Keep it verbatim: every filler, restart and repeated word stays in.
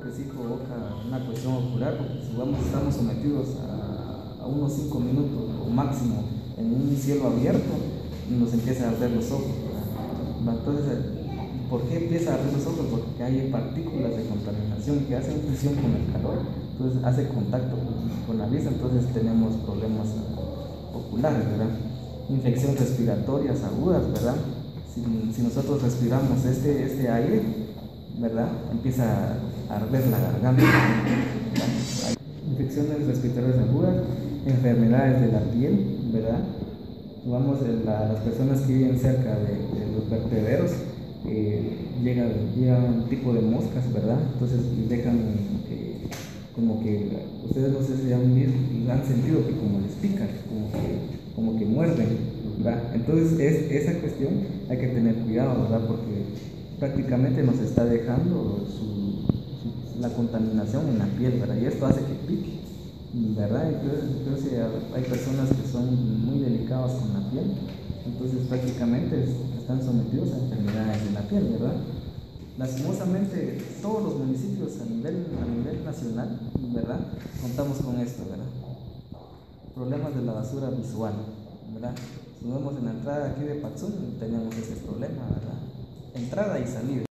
que sí provoca una cuestión ocular, porque si vamos, estamos sometidos a, a unos cinco minutos o máximo en un cielo abierto, nos empieza a arder los ojos, ¿verdad? Entonces, ¿por qué empieza a arder los ojos? Porque hay partículas de contaminación que hacen fricción con el calor, entonces hace contacto con, con la vista, entonces tenemos problemas oculares, ¿verdad? Infecciones respiratorias agudas, ¿verdad? Si, si nosotros respiramos este, este aire, ¿verdad? Empieza a arder la garganta, ¿verdad? Hay infecciones respiratorias agudas, enfermedades de la piel, ¿verdad? Vamos, la, las personas que viven cerca de, de los vertederos, eh, llegan, llegan un tipo de moscas, ¿verdad? Entonces dejan eh, como que, ustedes no sé si han, han sentido que como les pican, como que, como que muerden, ¿verdad? Entonces es, esa cuestión hay que tener cuidado, ¿verdad? Porque prácticamente nos está dejando su, su, la contaminación en la piel, ¿verdad? Y esto hace que pique, ¿verdad? Entonces hay personas que son muy delicadas con la piel, entonces prácticamente están sometidos a enfermedades de la piel, ¿verdad? Lastimosamente todos los municipios a nivel, a nivel nacional, ¿verdad? Contamos con esto, ¿verdad? Problemas de la basura visual, ¿verdad? Si vemos en la entrada aquí de Patzún, tenemos ese problema, ¿verdad? Entrada y salida.